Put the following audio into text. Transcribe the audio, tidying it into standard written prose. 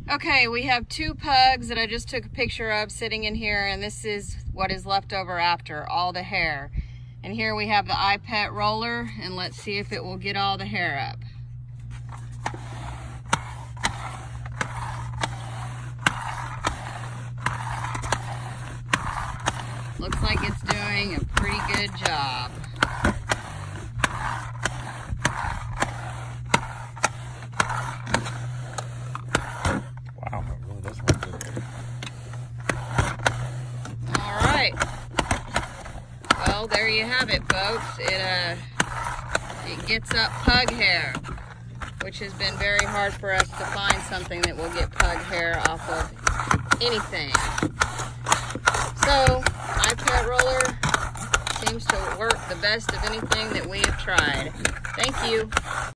Okay, we have 2 pugs that I just took a picture of sitting in here, and this is what is left over after, all the hair. And here we have the iPet roller, and let's see if it will get all the hair up. Looks like it's doing a pretty good job. Wow, it really does work good. All right. Well, there you have it, folks. It gets up pug hair, which has been very hard for us to find something that will get pug hair off of anything. So, iPet roller seems to work the best of anything that we have tried. Thank you.